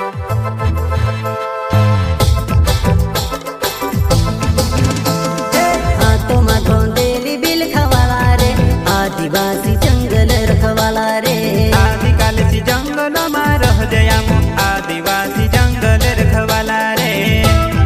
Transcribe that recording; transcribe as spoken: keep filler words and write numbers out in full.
हाथों में धोंदेली बिल खवाला रे, आदिवासी जंगल रखवाला रे। आदिकाल सी जंगल में रह जया